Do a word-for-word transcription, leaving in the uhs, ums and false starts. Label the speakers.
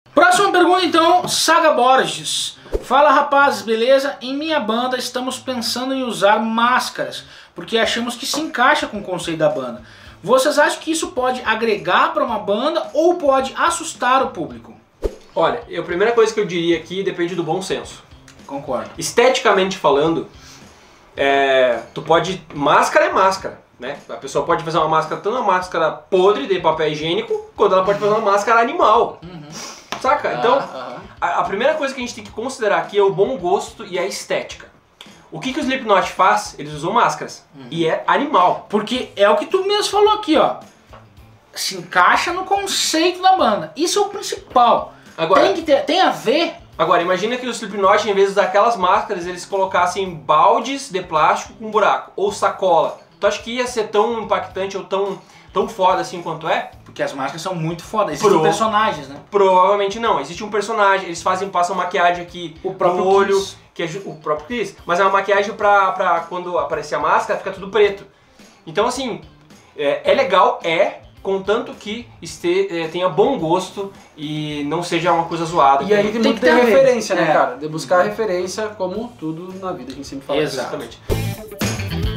Speaker 1: Próxima pergunta então, Saga Borges. Fala rapazes, beleza? Em minha banda estamos pensando em usar máscaras, porque achamos que se encaixa com o conceito da banda. Vocês acham que isso pode agregar para uma banda ou pode assustar o público?
Speaker 2: Olha, a primeira coisa que eu diria aqui depende do bom senso.
Speaker 1: Concordo.
Speaker 2: Esteticamente falando, é, tu pode... Máscara é máscara, né? A pessoa pode fazer uma máscara, tanto uma máscara podre de papel higiênico, quanto ela pode fazer uma máscara animal. Uhum. Saca? Então, ah, a, a primeira coisa que a gente tem que considerar aqui é o bom gosto e a estética. O que, que o Slipknot faz? Eles usam máscaras. Uhum. E é animal.
Speaker 1: Porque é o que tu mesmo falou aqui, ó. Se encaixa no conceito da banda. Isso é o principal. Agora, tem, que ter, tem a ver...
Speaker 2: Agora, imagina que o Slipknot, em vez de usar aquelas máscaras, eles colocassem baldes de plástico com buraco. Ou sacola. Tu acha que ia ser tão impactante ou tão... tão foda assim quanto é?
Speaker 1: Porque as máscaras são muito fodas, existem Pro... personagens, né?
Speaker 2: Provavelmente não, existe um personagem, eles fazem, passam maquiagem aqui
Speaker 1: o próprio
Speaker 2: no olho,
Speaker 1: Kiss.
Speaker 2: que é o próprio Chris, mas é uma maquiagem pra, pra quando aparecer a máscara fica tudo preto. Então assim, é, é legal, é, contanto que este, é, tenha bom gosto e não seja uma coisa zoada.
Speaker 3: E aí tem, tem que ter referência, né, é. cara? De buscar referência, como tudo na vida a gente sempre fala.
Speaker 1: Exatamente.